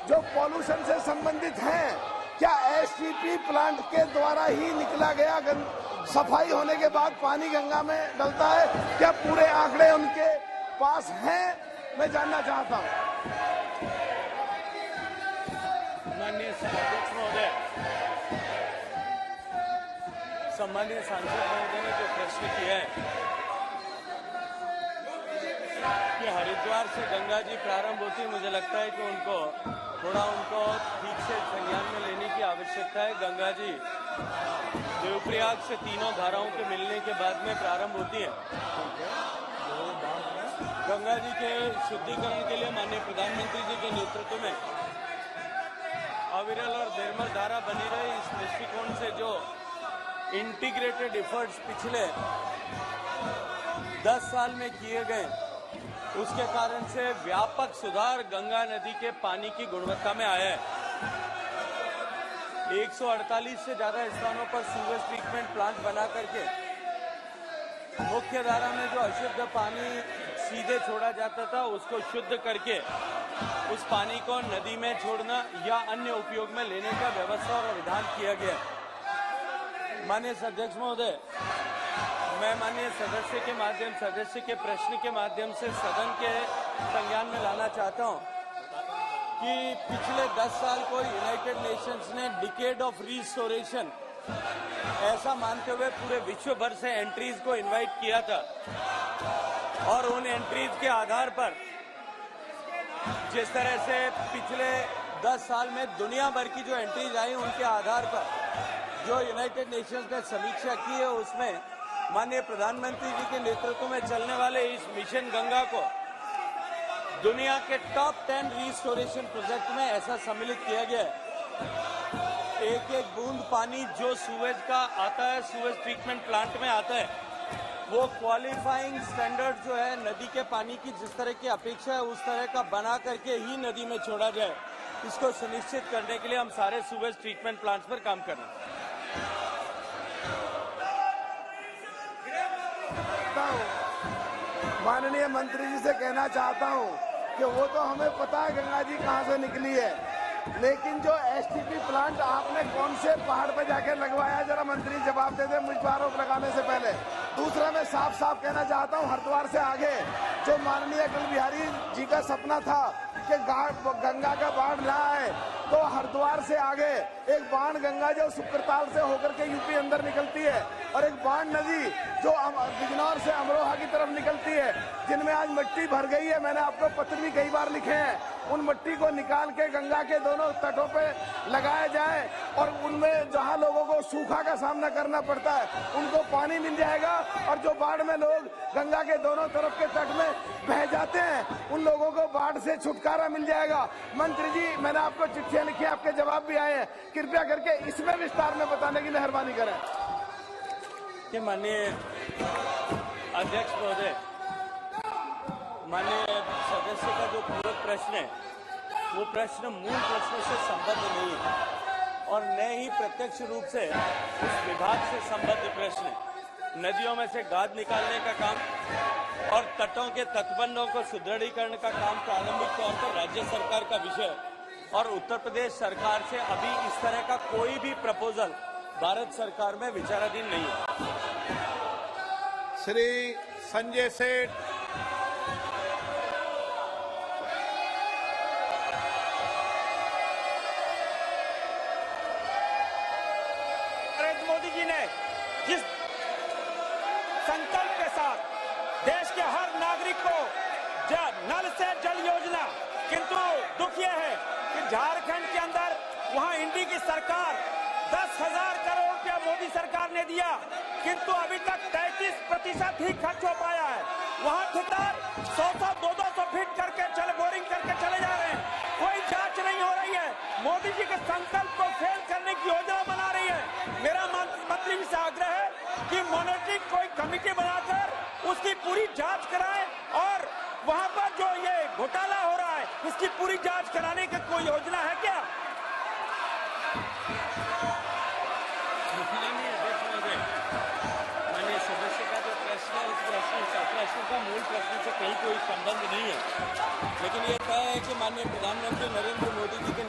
जो पॉल्यूशन से संबंधित हैं, क्या एसटीपी प्लांट के द्वारा ही निकला गया सफाई होने के बाद पानी गंगा में डलता है? क्या पूरे आंकड़े उनके पास हैं? मैं जानना चाहता हूं। माननीय अध्यक्ष महोदय, सम्मानीय सांसद महोदय ने जो प्रश्न किया है कि हरिद्वार से गंगा जी प्रारंभ होती है, मुझे लगता है कि उनको ठीक से संज्ञान में लेने की आवश्यकता है। गंगा जी देवप्रयाग से तीनों धाराओं के मिलने के बाद में प्रारंभ होती है। गंगा जी के शुद्धिकरण के लिए माननीय प्रधानमंत्री जी के नेतृत्व में अविरल और निर्मल धारा बनी रही, इस दृष्टिकोण से जो इंटीग्रेटेड एफर्ट्स पिछले 10 साल में किए गए, उसके कारण से व्यापक सुधार गंगा नदी के पानी की गुणवत्ता में आया है। 148 से ज्यादा स्थानों पर सीवेज ट्रीटमेंट प्लांट बना करके मुख्य धारा में जो अशुद्ध पानी सीधे छोड़ा जाता था, उसको शुद्ध करके उस पानी को नदी में छोड़ना या अन्य उपयोग में लेने का व्यवस्था और विधान किया गया। माननीय अध्यक्ष महोदय, मैं माननीय सदस्य के प्रश्न के माध्यम से सदन के संज्ञान में लाना चाहता हूं कि पिछले 10 साल को यूनाइटेड नेशंस ने डिकेड ऑफ रिस्टोरेशन ऐसा मानते हुए पूरे विश्व भर से एंट्रीज को इनवाइट किया था, और उन एंट्रीज के आधार पर जिस तरह से पिछले 10 साल में दुनिया भर की जो एंट्रीज आई, उनके आधार पर जो यूनाइटेड नेशंस ने समीक्षा की है, उसमें माननीय प्रधानमंत्री जी के नेतृत्व में चलने वाले इस मिशन गंगा को दुनिया के टॉप 10 रिस्टोरेशन प्रोजेक्ट में ऐसा सम्मिलित किया गया है। एक एक बूंद पानी जो सूवेज का आता है, सूवेज ट्रीटमेंट प्लांट में आता है, वो क्वालिफाइंग स्टैंडर्ड जो है नदी के पानी की जिस तरह की अपेक्षा है, उस तरह का बना करके ही नदी में छोड़ा जाए। इसको सुनिश्चित करने के लिए हम सारे सूवेज ट्रीटमेंट प्लांट्स पर काम कर रहे हैं। माननीय मंत्री जी से कहना चाहता हूं कि वो तो हमें पता है गंगा जी कहां से निकली है, लेकिन जो एसटीपी प्लांट आपने कौन से पहाड़ पे जाकर लगवाया, जरा मंत्री जवाब दे दे मुझ पर आरोप लगाने से पहले। दूसरा, मैं साफ साफ कहना चाहता हूं, हरिद्वार से आगे जो माननीय अटल बिहारी जी का सपना था कि गंगा का बाढ़ ना आए, तो हरिद्वार से आगे एक बाण गंगा जो सुक्रताल से होकर के यूपी अंदर निकलती है, और एक बाण नदी जो बिजनौर से अमरोहा की तरफ निकलती है, जिनमें आज मिट्टी भर गई है। मैंने आपको पत्र भी कई बार लिखे हैं। उन मिट्टी को निकाल के गंगा के दोनों तटों पे लगाया जाए, और उनमें जहां लोगों को सूखा का सामना करना पड़ता है, उनको पानी मिल जाएगा, और जो बाढ़ में लोग गंगा के दोनों तरफ के तट में बह जाते हैं, उन लोगों को बाढ़ से छुटकारा मिल जाएगा। मंत्री जी, मैंने आपको चिट्ठियां लिखी, आपके जवाब भी आए हैं, कृपया करके इसमें विस्तार में बताने की मेहरबानी करें। माननीय अध्यक्ष महोदय, माननीय सदस्य का जो पूरक प्रश्न है, वो प्रश्न मूल प्रश्न से संबद्ध नहीं है, और न ही प्रत्यक्ष रूप से उस विभाग से संबद्ध प्रश्न है। नदियों में से गाद निकालने का काम और तटों के तटबंधों को सुदृढ़ीकरण का काम प्रारंभिक तौर पर राज्य सरकार का विषय है, और उत्तर प्रदेश सरकार से अभी इस तरह का कोई भी प्रपोजल भारत सरकार में विचाराधीन नहीं है। श्री संजय सेठ। नरेंद्र मोदी जी ने जिस संकल्प के साथ देश के हर नागरिक को नल से जल योजना, किंतु दुख यह है कि झारखंड के अंदर वहां इंडी की सरकार 10,000 करोड़ रुपया मोदी सरकार ने दिया, किंतु अभी तक 33% ही खर्च हो पाया है। वहां ठेकेदार 100-200 फीट करके बोरिंग करके चले जा रहे हैं, कोई जांच नहीं हो रही है। मोदी जी के संकल्प को फेल करने की योजना बना रही है। मेरा मंत्री जी से आग्रह है कि मॉनिटरिंग कोई कमेटी बनाकर उसकी पूरी जांच कराएं, और वहां पर जो ये घोटाला हो रहा है, इसकी पूरी जांच कराने की कोई योजना है क्या? माननीय सदस्य का जो प्रश्न है, उस प्रश्न का मूल प्रश्न से कहीं कोई संबंध नहीं है, लेकिन ये तय है कि माननीय प्रधानमंत्री नरेंद्र मोदी जी के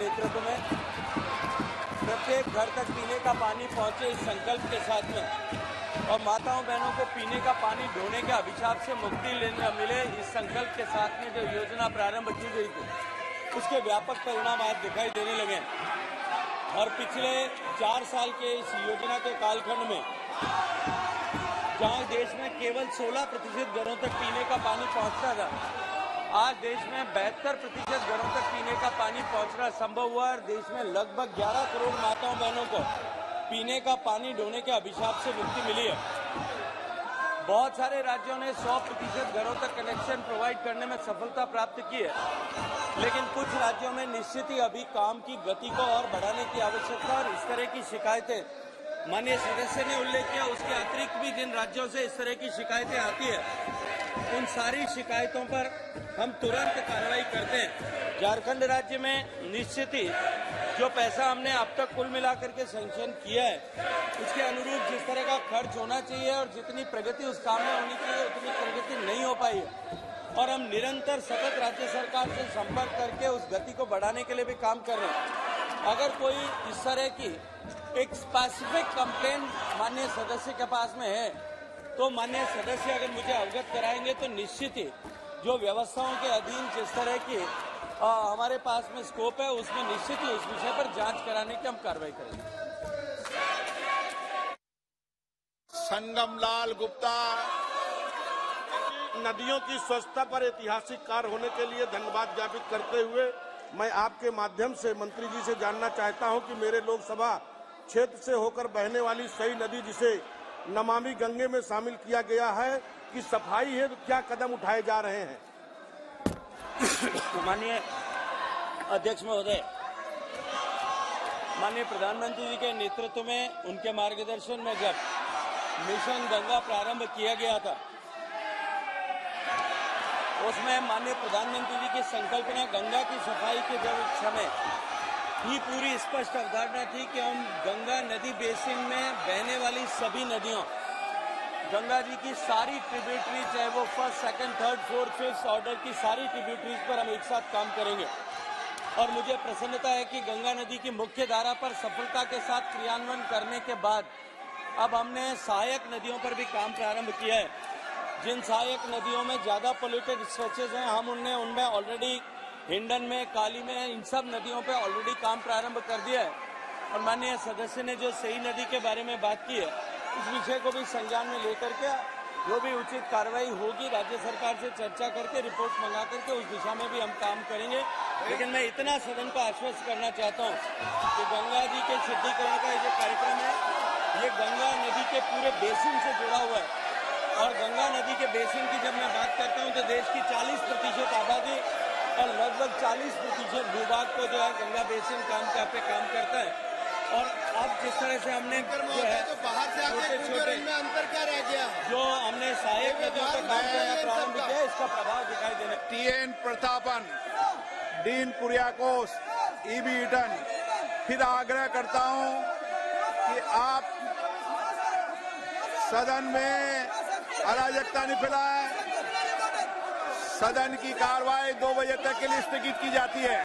घर तक पीने का पानी पहुंचे इस संकल्प के साथ में और माताओं बहनों को पीने का पानी ढोने के अभिशाप से मुक्ति लेने मिले इस संकल्प के साथ में जो योजना प्रारंभ की गई थी उसके व्यापक परिणाम आज दिखाई देने लगे और पिछले 4 साल के इस योजना के कालखंड में जहां देश में केवल 16% घरों तक पीने का पानी पहुंचता था, आज देश में 72% घरों तक पीने का पानी पहुंचना संभव हुआ और देश में लगभग 11 करोड़ माताओं बहनों को पीने का पानी ढोने के अभिशाप से मुक्ति मिली है। बहुत सारे राज्यों ने 100% घरों तक कनेक्शन प्रोवाइड करने में सफलता प्राप्त की है, लेकिन कुछ राज्यों में निश्चित ही अभी काम की गति को और बढ़ाने की आवश्यकता और इस तरह की शिकायतें माननीय सदस्य ने उल्लेख किया, उसके अतिरिक्त भी जिन राज्यों से इस तरह की शिकायतें आती है उन सारी शिकायतों पर हम तुरंत कार्रवाई करते हैं। झारखंड राज्य में निश्चित ही जो पैसा हमने अब तक कुल मिलाकर के सैंक्शन किया है उसके अनुरूप जिस तरह का खर्च होना चाहिए और जितनी प्रगति उस काम में होनी चाहिए उतनी प्रगति नहीं हो पाई है और हम निरंतर सतत राज्य सरकार से संपर्क करके उस गति को बढ़ाने के लिए भी काम कर रहे हैं। अगर कोई इस तरह की एक स्पेसिफिक कंप्लेंट माननीय सदस्य के पास में है तो माननीय सदस्य अगर मुझे अवगत कराएंगे तो निश्चित ही जो व्यवस्थाओं के अधीन जिस तरह की हमारे पास में स्कोप है उसमें निश्चित ही उस विषय पर जांच कराने की हम कार्रवाई करेंगे। संगमलाल गुप्ता। नदियों की स्वच्छता पर ऐतिहासिक कार्य होने के लिए धन्यवाद ज्ञापित करते हुए मैं आपके माध्यम से मंत्री जी से जानना चाहता हूं कि मेरे लोकसभा क्षेत्र से होकर बहने वाली सई नदी जिसे नमामि गंगे में शामिल किया गया है कि सफाई है तो क्या कदम उठाए जा रहे हैं? माननीय अध्यक्ष महोदय, माननीय प्रधानमंत्री जी के नेतृत्व में उनके मार्गदर्शन में जब मिशन गंगा प्रारंभ किया गया था उसमें माननीय प्रधानमंत्री जी की संकल्पना गंगा की सफाई के समय ही पूरी स्पष्ट अवधारणा थी कि हम गंगा नदी बेसिन में बहने वाली सभी नदियों, गंगा जी की सारी ट्रिब्यूटरीज चाहे वो first, second, third, fourth, fifth order की सारी ट्रिब्यूटरीज पर हम एक साथ काम करेंगे और मुझे प्रसन्नता है कि गंगा नदी की मुख्य धारा पर सफलता के साथ क्रियान्वयन करने के बाद अब हमने सहायक नदियों पर भी काम प्रारंभ किया है। जिन सहायक नदियों में ज्यादा पोल्यूटेड स्ट्रेचेज हैं हम उनमें ऑलरेडी हिंडन में, काली में, इन सब नदियों पे ऑलरेडी काम प्रारंभ कर दिया है और माननीय सदस्य ने जो सई नदी के बारे में बात की है इस विषय को भी संज्ञान में लेकर के जो भी उचित कार्रवाई होगी राज्य सरकार से चर्चा करके रिपोर्ट मंगा करके उस दिशा में भी हम काम करेंगे। लेकिन मैं इतना सदन को आश्वस्त करना चाहता हूँ कि गंगा जी के शुद्धिकरण का जो कार्यक्रम है ये गंगा नदी के पूरे बेसिन से जुड़ा हुआ है और गंगा नदी के बेसिन की जब मैं बात करता हूँ तो देश की 40% आबादी और लगभग 40% भूभाग को जो है गंगा बेसिन पे काम करता है और अब जिस तरह से हमने जो है छोटे अंतर क्या रह गया जो हमने सहायक नदियों पर काम करना प्रारंभ किया इसका प्रभाव दिखाई देने। TN प्रतापन, डीन कुरियाकोस, EB ईटन, फिर आग्रह करता हूं कि आप सदन में अराजकता नहीं फैलाएं। सदन की कार्रवाई 2 बजे तक के लिए स्थगित की जाती है।